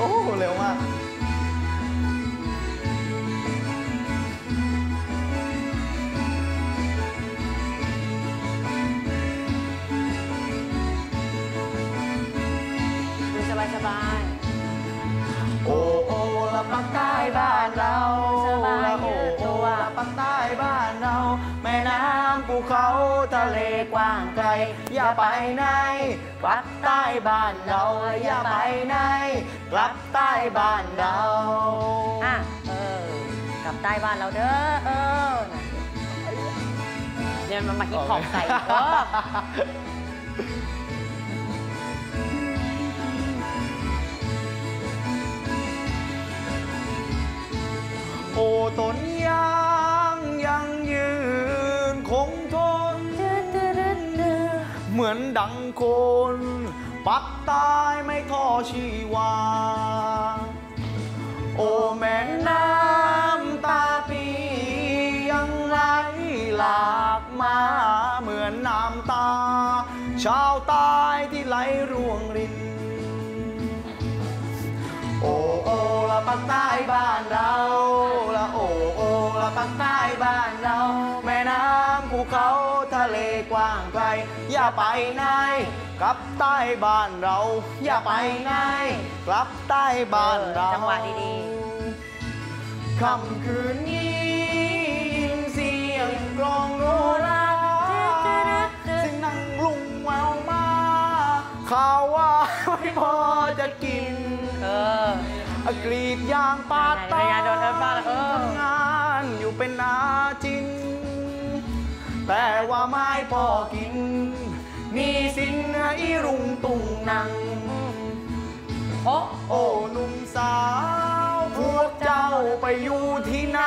อ้เร็วมากดูสบายโอ้โอ้ละปักใต้บ้านเราละโอ้โอ้ละปักใต้บ้านเราแม่น้ำภูเขาทะเลกว้างไกลอย่าไปไหนกลับใต้บ้านเราอย่าไปไหนกลับใต้บ้านเรากลับใต้บ้านเราเด้อเนี่ยมันมาฮิปฮอปใส่โอ้ต้นยางยังยืนคงทนเหมือนดังคนปักตายไม่ท้อชีวาโอ้แม่น้ำตาปียังไหลหลากมาเหมือนน้ำตาชาวใต้ที่ไหลร่วงรินโอ้โอ้ละปักใต้บ้านเราละโอ้โอ้ละปักใต้บ้านเราแม่น้ำภูเขาทะเลกว้างไกลอย่าไปไหนกลับใต้บ้านเราอย่าไปไหนกลับใต้บ้านเราจังหวะดีๆค่ำคืนนี้ยินเสียงกลองโนราเสียงนั่งลุงแววมาข่าวว่าไม่พอจะกินกรีดยางปาดตาทำงานอยู่เป็นอาจินแต่ว่าไม่พอกินมีสินอีรุงตุงนังโอ้หนุ่มสาวพวกเจ้าไปอยู่ที่ไหน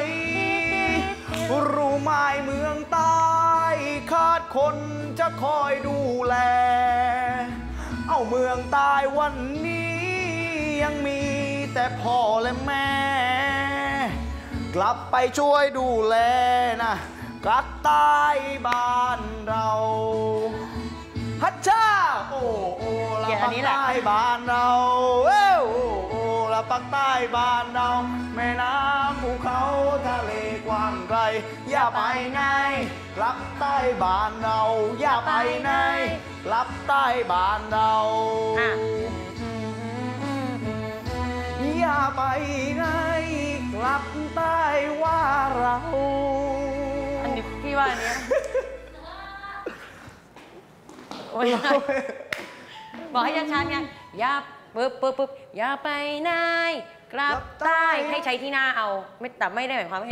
รู้ไหมเมืองใต้ขาดคนจะคอยดูแลเอาเมืองใต้วันนี้ยังมีแต่พ่อและแม่กลับไปช่วยดูแลนะกลับใต้บ้านเราฮัชชาโอ้โอ้ละปักใต้บ้านเราโอ้โอ้ละปักใต้บ้านเราแม่น้ำภูเขาทะเลกว้างไกลอย่าไปไหนกลับใต้บ้านเราอย่าไปไหนกลับใต้บ้านเราอย่าไปไหนกลับใต้ว่าเราอันนี้พี่ว่าอันนี้บอกให้ชัดๆไงอย่าปึ๊บอย่าไปไหนกลับใต้ให้ใช้ที่หน้าเอาไม่แต่ไม่ได้หมายความว่า